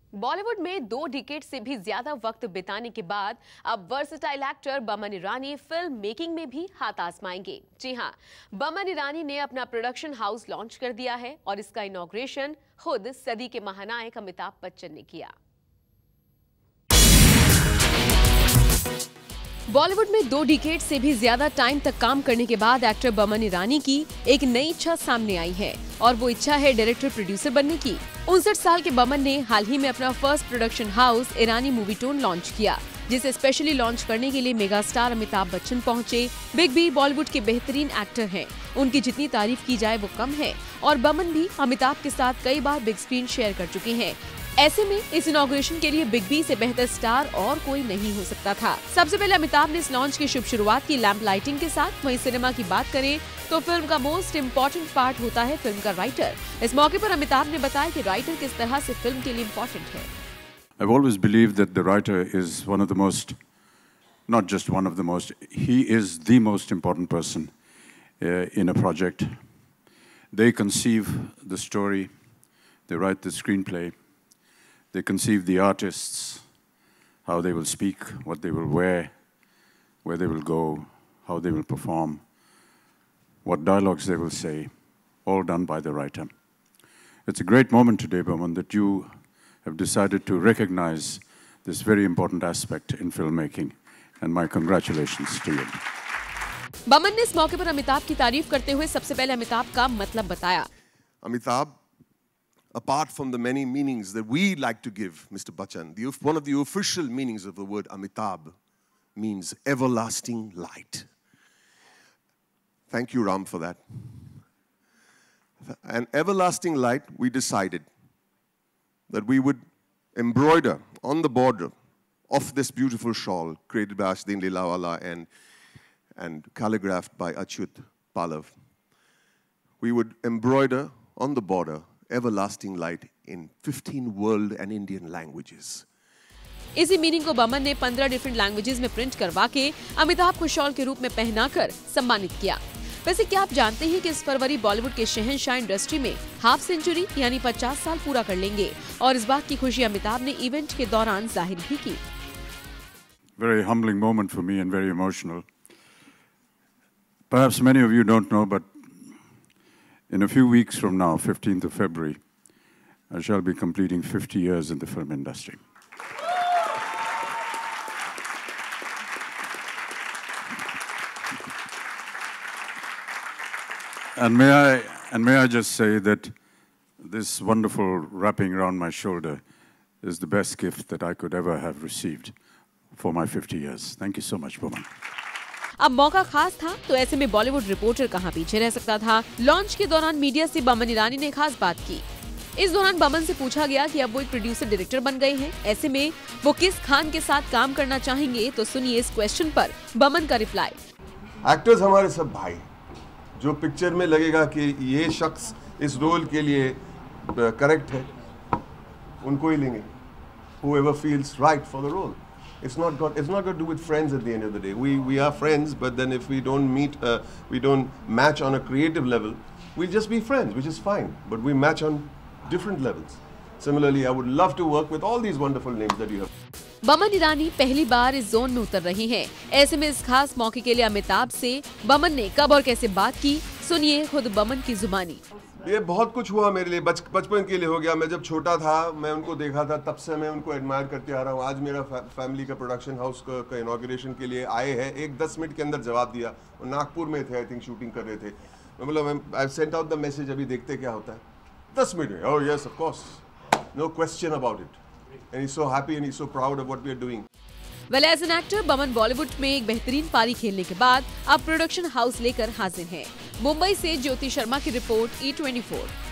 बॉलीवुड में 2 डिकेड से भी ज्यादा वक्त बिताने के बाद अब versatile actor Boman Irani film making में भी हाथ आजमाएंगे। जी हां, बमन ईरानी ने अपना प्रोडक्शन हाउस लॉन्च कर दिया है और इसका इनॉग्रेशन खुद सदी के महानायक अमिताभ बच्चन ने किया। बॉलीवुड में 2 डिकेड से भी ज्यादा टाइम तक काम करने के बाद एक्टर बमन ईरानी की एक नई इच्छा सामने आई है और वो इच्छा है डायरेक्टर प्रोड्यूसर बनने की। 59 साल के बमन ने हाल ही में अपना first production house Irani movietone launch किया, जिसे स्पेशली लॉन्च करने के लिए मेगा स्टार अमिताभ बच्चन पहुंचे। बिग बी बॉलीवुड के बेहतरीन एक्टर हैं, उनकी जितनी तारीफ की जाए वो कम है और बमन भी अमिताभ के साथ कई बार बिग स्क्रीन शेयर कर चुके हैं। ऐसे में इस इनॉग्रेशन के लिए बिग बी से बेहतर स्टार और कोई नहीं हो सकता था। सबसे पहले अमिताभ ने इस लॉन्च की शुभ शुरुआत की लैंप लाइटिंग के साथ। वहीं सिनेमा की बात करें तो फिल्म का मोस्ट इम्पोर्टेंट पार्ट होता है फिल्म का राइटर। इस मौके पर अमिताभ ने बताया कि राइटर किस तरह से फिल्म के लिए इम्पोर्टेंट है। I've always believed that the writer is one of the most, not just one of the most, he is the most important person in a project. They conceive the story, they write the screenplay, they conceive the artists, how they will speak, what they will wear, where they will go, how they will perform, what dialogues they will say, all done by the writer. It's a great moment today, Bowman, that you have decided to recognize this very important aspect in filmmaking, and my congratulations to you. Boman ने इस मौके पर अमिताभ की तारीफ करते हुए सबसे पहले अमिताभ का मतलब बताया। Amitabh, apart from the many meanings that we like to give Mr. Bachchan, one of the official meanings of the word Amitabh means everlasting light. Thank you, Ram, for that. And everlasting light, we decided that we would embroider on the border of this beautiful shawl created by Ashdin Lilawala and calligraphed by Achyut Pallav. We would embroider on the border everlasting light in 15 world and Indian languages. इसी meaning को बमन ने 15 different languages में print करवा के अमिताभ को shawl के रूप में पहनाकर सम्मानित किया। वैसे क्या आप जानते हैं कि इस फरवरी बॉलीवुड के शहंशाह इंडस्ट्री में हाफ सेंचुरी यानी 50 साल पूरा कर लेंगे और इस बात की खुशी अमिताभ ने इवेंट के दौरान जाहिर भी की। Very humbling moment for me and very emotional. Perhaps many of you don't know, but in a few weeks from now, 15th of February, I shall be completing 50 years in the film industry. And may I just say that this wonderful wrapping around my shoulder is the best gift that I could ever have received for my 50 years. Thank you so much, Bowman. अब मौका खास था तो ऐसे में Bollywood reporter कहां पीछे रह सकता था। लॉन्च के दौरान मीडिया से बमन ईरानी ने खास बात की। इस दौरान बमन से पूछा गया कि अब वो एक प्रोड्यूसर डायरेक्टर बन गए हैं, ऐसे में वो किस खान के साथ काम करना चाहेंगे। तो सुनिए इस क्वेश्चन पर बमन का रिप्लाई। एक्टर्स हमारे सब भाई, जो पिक्चर में लगेगा कि ये शख्स इस रोल के लिए करेक्ट है, उनको ही लेंगे। Whoever feels right for the role. It's not got to do with friends at the end of the day. We are friends, but then if we don't meet, we don't match on a creative level, we'll just be friends, which is fine. But we match on different levels. Similarly, I would love to work with all these wonderful names that you have. Boman Irani पहली बार इस zone में उतर रही हैं। ऐसे में इस खास मौके के लिए अमिताभ से बमन ने कब और कैसे बात की, सुनिए खुद बमन की जुबानी। ये बहुत कुछ हुआ मेरे लिए, बचपन के लिए हो गया। मैं जब छोटा था मैं उनको देखा था, तब से मैं उनको एडमायर करते आ रहा हूँ। आज मेरा फैमिली का प्रोडक्शन हाउस का इनॉग्रेशन के लिए आए हैं, एक 10 मिनट के अंदर जवाब दिया। और नागपुर में थे, आई थिंक शूटिंग कर रहे थे। मतलब I sent out the message, अभी देखते क्या होता है। 10 मिनट में, oh yes of course, no question about it, and he is so happy and he is so proud of what we are doing. Well as an actor Boman Bollywood में एक बेहतरीन पारी खेलने के बाद अब प्रोडक्शन हाउस लेकर हाजिर हैं। मुंबई से ज्योति शर्मा की रिपोर्ट, E24।